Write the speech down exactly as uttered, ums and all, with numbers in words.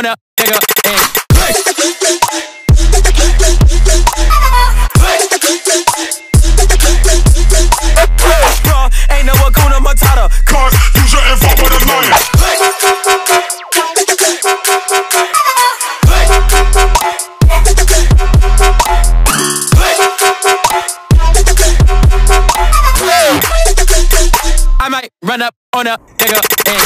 on a nigga and ain't no Hakuna Matata. Cause you shouldn't fuck with a lion. I might run up on a nigga and